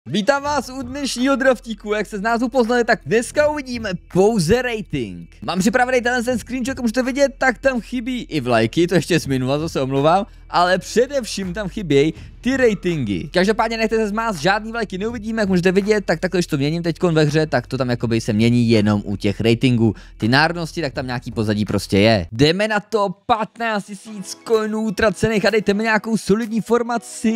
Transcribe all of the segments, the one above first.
Vítám vás u dnešního draftíku, jak se z názvu poznali, tak dneska uvidíme pouze rating. Mám připravený ten screenshot, jak můžete vidět, tak tam chybí i vlajky, to ještě z minula, to se omlouvám, ale především tam chybějí ty ratingy. Každopádně nechte se zmást, žádný vlajky neuvidíme, jak můžete vidět, tak takhle, když to měním teďkon ve hře, tak to tam jakoby se mění jenom u těch ratingů. Ty národnosti, tak tam nějaký pozadí prostě je. Jdeme na to, 15 000 coinů utracených a dejte mi nějakou solidní formaci.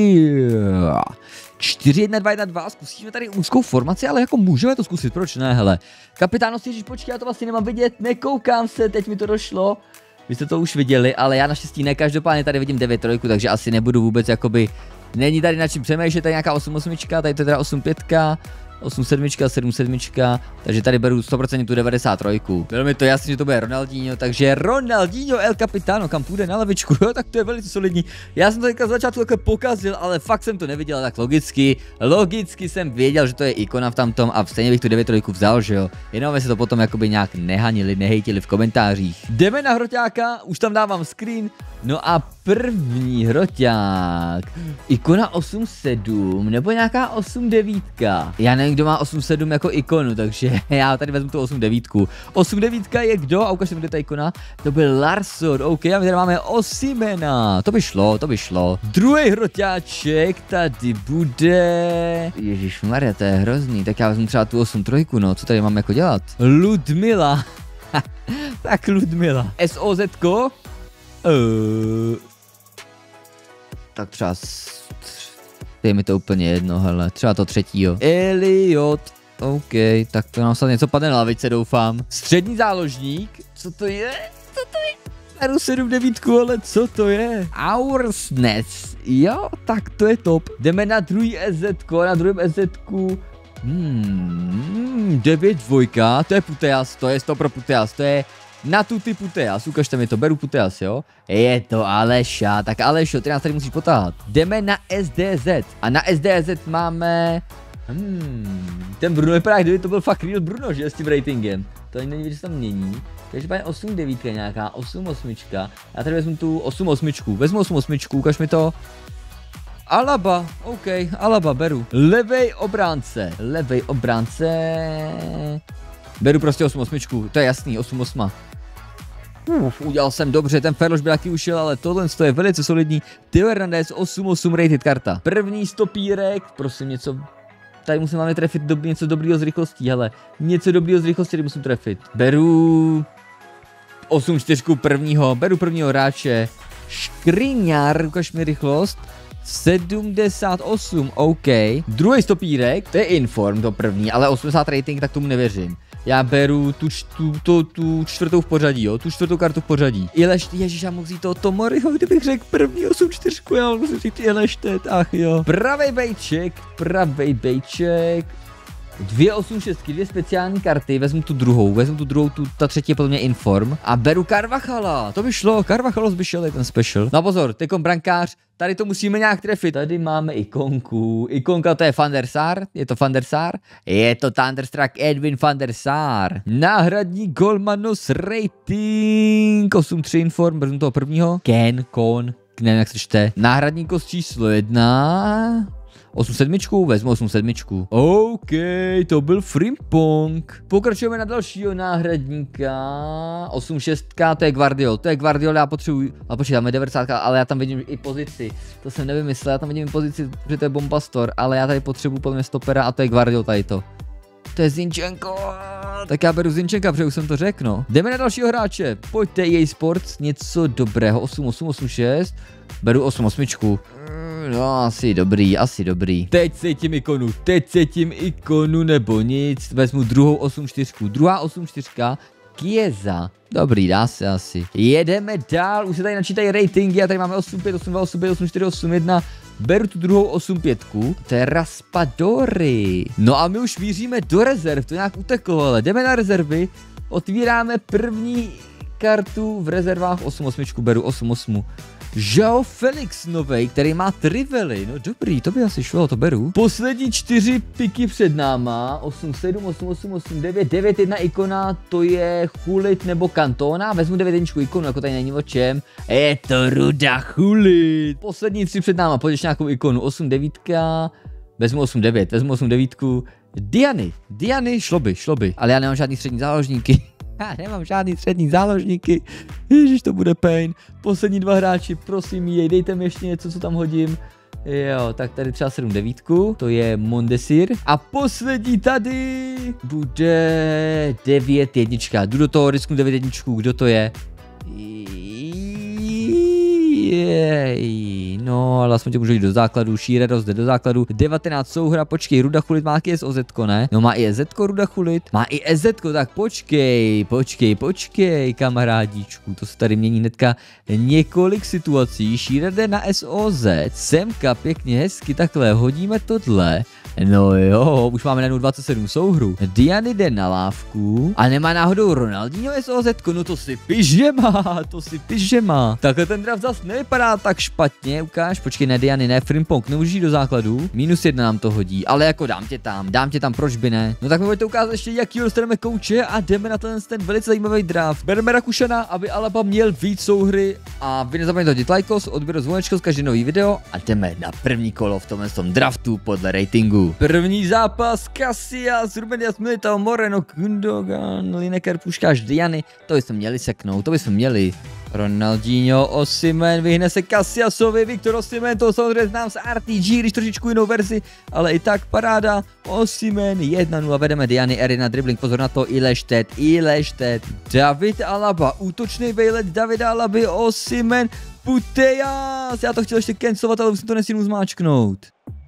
4-1-2-1-2, zkusíme tady úzkou formaci, ale jako můžeme to zkusit, proč ne, hele. Kapitánost, ježiš, počkej, já to vlastně nemám vidět, nekoukám se, teď mi to došlo. Vy jste to už viděli, ale já naštěstí ne, každopádně tady vidím 9-3, takže asi nebudu vůbec jakoby, není tady na čím přemýšlet, tady nějaká 8-8, tady to je teda 8-5, 8-7, 7-7, takže tady beru 100% tu 93. Bylo mi to jasný, že to bude Ronaldinho, takže Ronaldinho El Capitano, kam půjde na levičku, jo, tak to je velice solidní. Já jsem to teďka z začátku takhle pokazil, ale fakt jsem to neviděl, tak logicky jsem věděl, že to je ikona v tamtom a stejně bych tu 93 vzal, že jo. Jenom aby se to potom jakoby nějak nehanili, nehejtili v komentářích. Jdeme na hroťáka, už tam dávám screen, no a první hroťák, ikona 8-7 nebo nějaká 8-9. Já nevím, kdo má 8-7 jako ikonu, takže já tady vezmu tu 8-9. 8-9 je kdo? A ukažte mi, kde ta ikona. To byl Larsson, OK, a my tady máme Osimena. To by šlo. Druhý hroťáček tady bude... Ježišmarja, to je hrozný, tak já vezmu třeba tu 8-3, no, co tady mám jako dělat? Ludmila. Tak Ludmila. SOZ-ko? Tak třeba je mi to úplně jedno, hele, třeba to třetího. Eliot, OK, tak to nám snad něco padne na lavice, doufám. Střední záložník, co to je? Beru 7-9, ale co to je? Aursnes, jo, tak to je top. Jdeme na druhý SZ-ko, na druhém SZ-ku. 9-2, to je Puteas, to je 100 pro Puteas, to je na tuty Puteas, ukažte mi to, beru Puteas, jo? Je to Aleša, tak Alešo, ty nás tady musíš potáhat. Jdeme na SDZ a na SDZ máme... ten Bruno vypadá, kdyby to byl fakt real Bruno, že, s tím ratingem. To ani není vidět, že se tam mění. Takže pane 8-9 nějaká, 8-8. Já tady vezmu tu 8-8, vezmu 8-8, ukaž mi to. Alaba, OK, Alaba beru. Levej obránce. Beru prostě 8-8, to je jasný, 8-8. Udělal jsem dobře, ten Ferloš by taky ušel, ale tohle je velice solidní. Theo Hernandez 8-8 rated karta. První stopírek, prosím něco, tady musím máme trefit něco dobrýho z rychlostí, hele. Něco dobrýho z rychlosti, tady musím trefit. Beru 8-4 prvního, beru prvního hráče. Škriňar, ukaž mi rychlost. 78, OK. Druhý stopírek, to je Inform, to první, ale 80 rating, tak tomu nevěřím. Já beru tu čtvrtou v pořadí, jo, tu čtvrtou kartu v pořadí. Ježiš, já mohl vzít toho Tomoriho, kdybych řekl první 8-4, já musím říct Ileštet, ach jo. Pravej bejček. 2-8-6, dvě speciální karty, vezmu tu druhou, ta třetí je podle mě Inform a beru Carvachala, to by šlo, Carvachalos by šel, je ten special. No pozor, teďkom brankář, tady to musíme nějak trefit, tady máme ikonku, ikonka to je Van der Sar, je to Thunderstruck Edwin van der Sar. Náhradní golmanos rating, 8-3 Inform, vezmu toho prvního, nevím jak se čte, náhradníkos číslo 1, 8-7, vezmu 8-7. OK, to byl Frimpong. Pokračujeme na dalšího náhradníka. 8-6, to je Guardiol, já potřebuji, ale počkej, tam je 90, ale já tam vidím i pozici. To jsem nevymyslel, já tam vidím i pozici, protože to je Bombastor, ale já tady potřebuji podle mě stopera a to je Guardiol tady to. To je Zinchenko. Tak já beru Zinchenka, protože už jsem to řekl, no. Jdeme na dalšího hráče. Pojďte EA Sports, něco dobrého. 8-8, beru 8-8. No, asi dobrý. Teď cítím ikonu nebo nic. Vezmu druhou 8-4. Druhá 8-4. Chiesa. Dobrý, dá se asi. Jedeme dál, už se tady načítají ratingy a tady máme 8-5, 8-2, 8-5, 8-4, 8-1. Beru tu druhou 8-5. To je Raspadori. No a my už míříme do rezerv, to nějak uteklo, ale jdeme na rezervy. Otvíráme první kartu v rezervách 8-8, beru 8-8. João Felix novej, který má trively, no dobrý, to by asi šlo, to beru. Poslední 4 piky před náma, 8-7, 8-8, 8-9, 9-1 ikona, to je Chulit nebo Cantona, vezmu 9-1 ikonu, jako tady není o čem, je to Ruda Chulit. Poslední 3 před náma, pojďeš nějakou ikonu, 8-9, Vezmu 8-9. Diany, šlo by. Ale já nemám žádný střední záložníky. Já nemám žádný střední záložníky. Ježiš, to bude pain. Poslední 2 hráči, prosím jej, dejte mi ještě něco, co tam hodím. Jo, tak tady třeba 7-9, to je Mondesir. A poslední tady bude 9-1. Jdu do toho, risknu 9-1, kdo to je? No, ale aspoň tě můžu jít do základu, Shearer jde do základu, 19 souhra, počkej, Ruda Chulit má i SOZ, ne? No má i EZ Ruda Chulit, má i EZ, tak počkej, kamarádíčku, to se tady mění hnedka několik situací, Shearer jde na SOZ, semka pěkně hezky, takhle, hodíme tohle. No jo, už máme najednou 27 souhru. Diany jde na lávku a nemá náhodou Ronaldinho SOZ, no to si piš, že má. Takhle ten draft zas nevypadá tak špatně, ukáž, počkej, ne Diany, ne, Frimpong, nemůžeš jít do základu, -1 nám to hodí, ale jako dám tě tam, proč by ne? No tak mi pojďte ukázat ještě, jakýho dostaneme kouče a jdeme na ten velice zajímavý draft. Bereme Rakušana, aby Alaba měl víc souhry a vy nezapomeňte hodit lajkos, odběr zvonečko z každý nový video a jdeme na první kolo v tomhle draftu podle ratingu. První zápas Casillas, Ruben Díaz, Militao, Moreno, Gundogan, Lineker, Puškáš, Diany, to bychom měli seknout, to bychom měli. Ronaldinho, Osimhen, vyhne se Casillasovi, Viktor Osimhen, to samozřejmě znám z RTG, když trošičku jinou verzi, ale i tak paráda, Osimhen, 1-0, vedeme Diany, R1 dribbling, pozor na to, Ileštet, David Alaba, útočný vejlet Davida Alaby, Osimhen, Putellas, já to chtěl ještě cancelovat, ale musím to nesmím zmáčknout.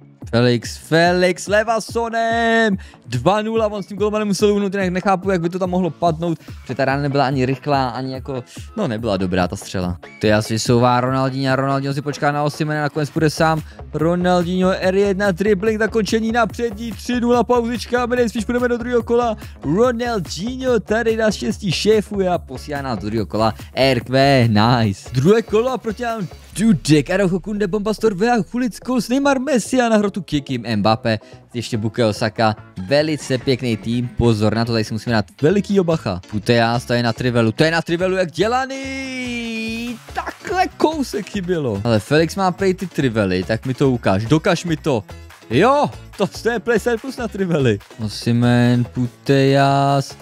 Felix Levasonem 2-0, on s tím golmanem musel uhnout, jinak nechápu, jak by to tam mohlo padnout, protože ta rána nebyla ani rychlá, ani jako, no nebyla dobrá ta střela. To je asi souvá Ronaldinho si počká na Osimena, nakonec půjde sám, Ronaldinho R1 dribbling, zakončení na přední, 3-0 pauzička, my nejspíš půjdeme do druhého kola, Ronaldinho tady naštěstí šéfuje a posílá na druhého kola, RQ, nice. Druhé kolo a proti nám Dudek, Araujo, Kunde, Bombastor, Vea, Chulic, Kous, Neymar, Messi a na hrotu Kikim, Mbappé, ještě Bukayo Saka, velice pěkný tým, pozor na to, tady si musíme dát velikýho bacha. Putellas, to je na trivelu, jak dělaný, takhle kousek chybělo. Ale Felix má prej ty trively, tak mi to ukáž, dokaž mi to. Jo, to je PlayStation Plus na trively. Osimhen, Putellas,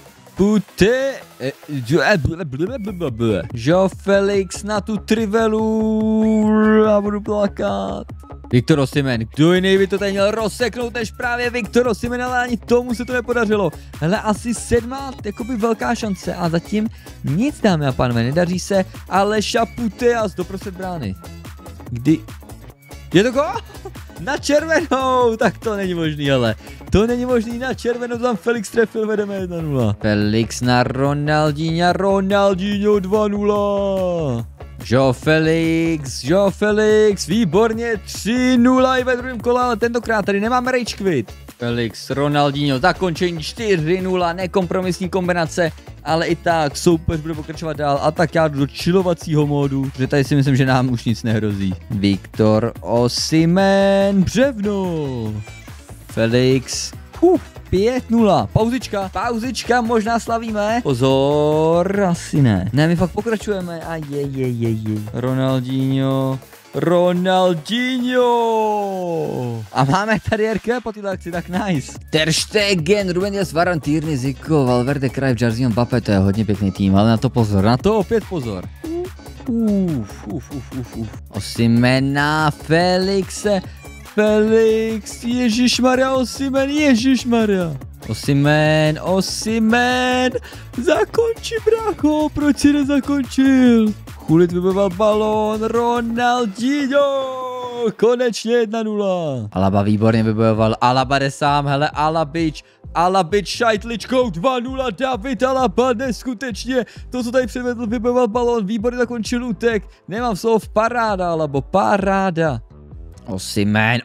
Jo Felix na tu trivelu, já budu plakat. Viktor Osimhen, kdo jiný by to tady měl rozseknout než právě Viktor Osimhen, ale ani tomu se to nepodařilo. Ale asi 7, jakoby velká šance a zatím nic, dámy a pánové, nedaří se, ale Putellas doprostřed brány. Kdy? Je to gól? Na červenou, tak to není možný, ale to není možný, na červenou tam Felix trefil, vedeme 1-0. Felix na Ronaldinho 2-0. Jo Felix, výborně 3-0 i ve druhém kole, ale tentokrát tady nemáme rage quit. Felix, Ronaldinho, zakončení 4-0, nekompromisní kombinace, ale i tak soupeř bude pokračovat dál a tak já jdu do chillovacího módu, protože tady si myslím, že nám už nic nehrozí. Viktor Osimhen, břevno. Felix, 5-0, pauzička, možná slavíme. Pozor, asi ne. Ne, my fakt pokračujeme a Ronaldinho. A máme tady RK po této akci, tak nice. Ter Stegen, Ruben Díaz, Varane, Tierney, Zico, Valverde, Cruyff, Jardim, Mbappé, to je hodně pěkný tým, ale na to pozor, na to opět pozor. Osimena, Felix, ježišmarja, Osimhen, zakonči, brácho, proč si nezakončil? Chulit vybojoval balón, Ronaldinho, konečně 1-0. Alaba výborně vybojoval, Alaba jde sám, hele, Alabič šajtličkou 2-0, David Alaba, neskutečně, to, co tady předvedl, vybojoval balón, výborně zakončil útek, nemám slov, paráda, Alabo, paráda. Osimhen,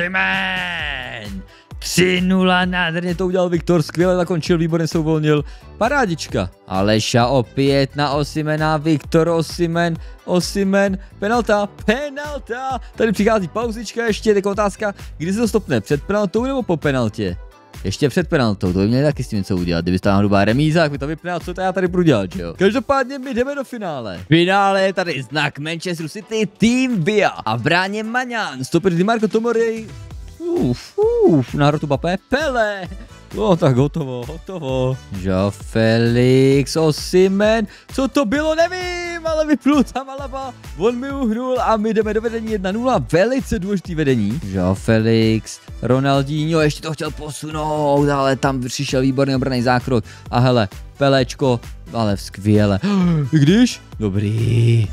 3-0, nádherně to udělal Viktor, skvěle zakončil, výborně se uvolnil, parádička. Aleša opět na Osimhena, Viktor Osimhen, penalta, tady přichází pauzička ještě, taková otázka, kdy se to stopne, před penaltou nebo po penaltě? Ještě před penaltou, to by měli taky s tím něco udělat, kdyby stála hrubá remíza, jak by to vypnal, co to já tady budu dělat, že jo? Každopádně my jdeme do finále. Finále je tady znak Manchester City, Team Via a v bráně Maňan, stoper Di Marco Tomori. Naruto Mbappé, Pele. No tak hotovo. Jo, Felix, Osimhen, co to bylo, nevím, ale vyplul tam Alaba, on mi uhnul a my jdeme do vedení 1-0, velice důležitý vedení. Jo, Felix, Ronaldinho, ještě to chtěl posunout, ale tam přišel výborný obranný zákrok. A hele, Pelečko, ale skvěle. I když? Dobrý.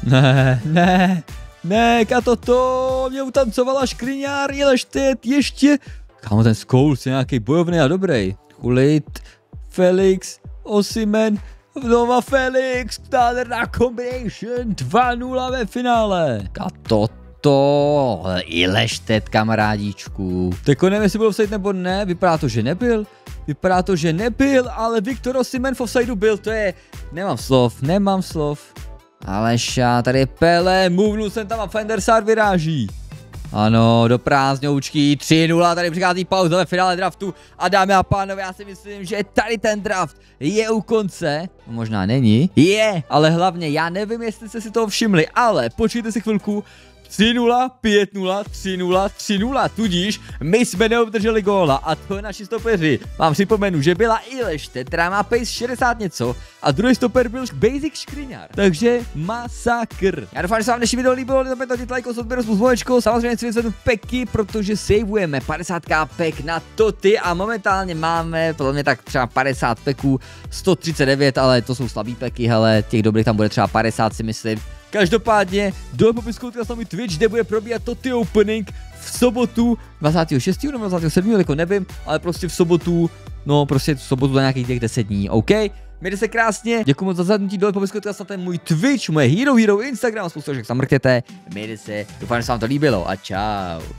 Ne, Katoto, mě utancovala Škriňár, Ileštet, ještě. Kámo, ten Scholes je nějaký bojovný a dobrý. Hulit, Felix, Osimhen, znova Felix, nádherná combination, 2-0 ve finále. Katoto, Ileštet, kamarádíčku. Teko nevím, jestli byl offside nebo ne, vypadá to, že nebyl, ale Viktor Osimhen v offsideu byl, to je, nemám slov. Aleša, tady je Pele, movnul jsem tam a Van Sar vyráží. Ano, do prázdňoučky, 3-0, tady přichází pauza ve finále draftu a dámy a pánové, já si myslím, že tady ten draft je u konce, možná není, ale hlavně, já nevím, jestli jste si toho všimli, ale počkejte si chvilku, 3-0, 5-0, 3-0, 3-0, tudíž my jsme neobdrželi góla a to je naši stopeři. Vám připomenu, že byla Ileštet, která má pace 60 něco a druhý stoper byl Basic Škriňár. Takže masakr. Já doufám, že se vám dnešní video líbilo, nezapomeňte hodit like, odběr s zvonečkou, samozřejmě si vyzvednu peky, protože saveujeme 50k pek na Toty a momentálně máme podle mě tak třeba 50 peků, 139, ale to jsou slabý peky, hele, těch dobrých tam bude třeba 50 si myslím. Každopádně dole popisku na můj Twitch, kde bude probíhat Toty Opening v sobotu 26. nebo 27. jako nevím, ale prostě v sobotu, no prostě v sobotu za nějakých těch 10 dní, OK? Mějte se krásně, děkuji moc za zhlédnutí, dole popisku na ten můj Twitch, moje Hero, Instagram, spoustu však tam mrkněte, mějte se, doufám, že se vám to líbilo a čau.